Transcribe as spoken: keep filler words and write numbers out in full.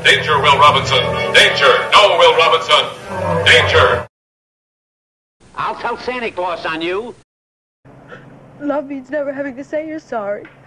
Danger, Will Robinson! Danger! No, Will Robinson! Danger! I'll tell Santa Claus on you. Love means never having to say you're sorry.